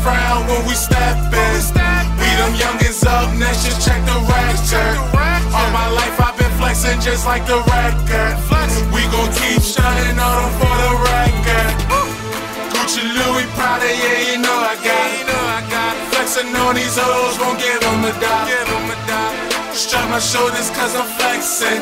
frown when we step in. We them youngins up next, just check the record. All my life I've been flexing just like the record. We gon' keep shining on them for the record. Gucci, Louis, Prada, yeah, you know I got it. Flexing on these hoes, won't give them a dime. Strap my shoulders cause I'm flexing.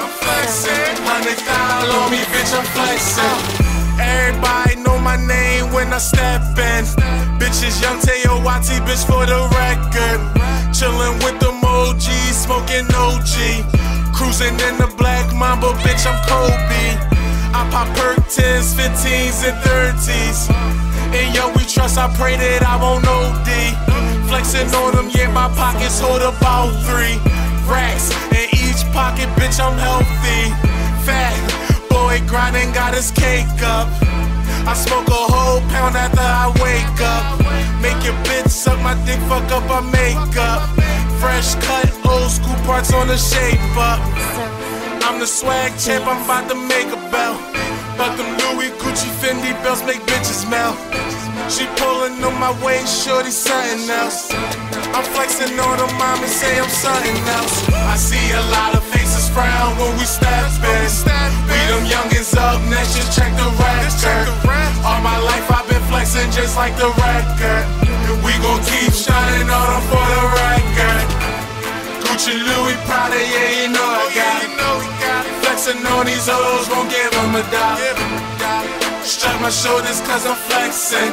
100,000 on me, bitch, I'm flexing. Everybody know my name when I step in. Bitches, young Teo Wati, bitch, for the record. Chillin' with them OGs, smoking OG. Cruising in the black mamba, bitch, I'm Kobe. I pop perk 10s, 15s, and 30s. And yo, we trust, I pray that I won't OD. Flexing on them, yeah, my pockets hold about 3 racks. In each pocket, bitch, I'm healthy. Fat boy grinding, got his cake up. I smoke a whole pound after I wake up. Make your bitch suck my dick, fuck up our makeup. Fresh cut, old school parts on the shape up. I'm the swag champ, I'm about to make a belt. But them Louis, Gucci, Fendi belts make bitches melt. She pulling on my waist, shorty something else. I'm flexing on her mom and say I'm something else. I see a lot of faces frown when we step in. We them youngins up next, just check the record. All my life I've been flexing just like the record. We gon' keep shining on them for the record. Gucci, Louis, Prada, yeah, you know I got it. Flexing on these hoes, won't give them a dime. Strap my shoulders cause I'm flexing.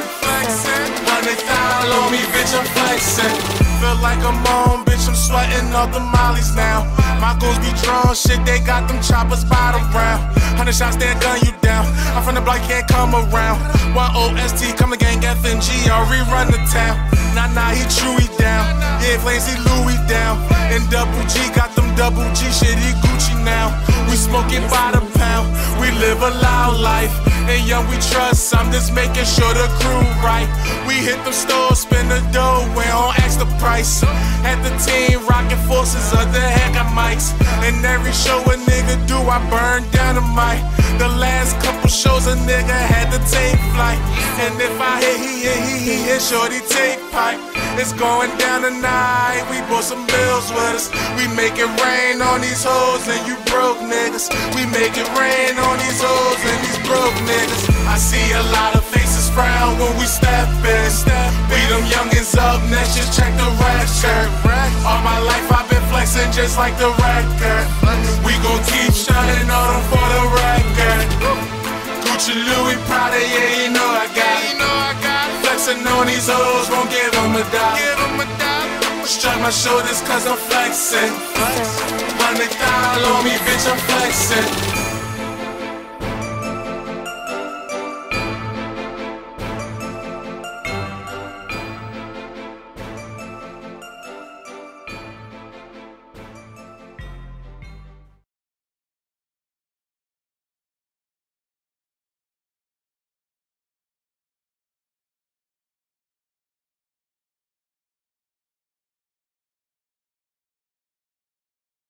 100,000 on me, bitch, I'm flexing. Feel like I'm on, bitch, I'm sweating all the mollies now. My goals be drawn, shit, they got them choppers by the round. 100 shots, they'll gun you down. I'm from the block, can't come around. YOST, come to gang, FNG, I'll rerun the town. Nah, he true, he down. Yeah, Flames, he Louis down. And Double G, got them Double G, shit, he Gucci now. We smoking by the pound, we live a loud life. And young, we trust, I'm just making sure the crew right. We hit them stores, spend the dough, we don't ask the price. Had the team rocking forces of the heck of mics. And every show a nigga do, I burn down the mic. The last couple shows a nigga had to take flight. And if I hit, he hit, shorty take pipe. It's going down tonight, we bought some bills with us. We make it rain on these hoes and you broke niggas. We make it rain on these hoes and these broke niggas. I see a lot of faces frown when we step in. We them youngins up next, just check the record. All my life I've been flexing just like the record. We gon' keep shining on them for the record. Gucci, Louis, Prada, yeah, you know I got it. Flexing on these hoes, won't give them a dime. Strap my shoulders cause I'm flexing. 100,000 on me, bitch, I'm flexing.